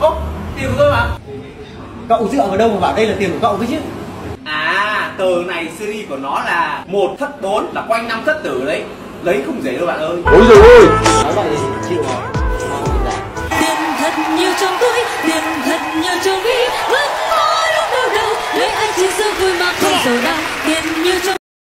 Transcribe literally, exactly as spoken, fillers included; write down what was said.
Ô, tiền của tôi mà. Cậu dựa vào đâu mà bảo đây là tiền của cậu cái chứ? À, tờ này series của nó là một thất bốn, là quanh năm thất tử đấy. Lấy không dễ đâu bạn ơi. Ôi giời ơi. Nói vậy thì chịu rồi. Tiền thật nhiều trong túi, tiền thật nhiều trong ví, vẫn có lúc đau đầu, lấy ai chia sẻ vui mà không giàu đau.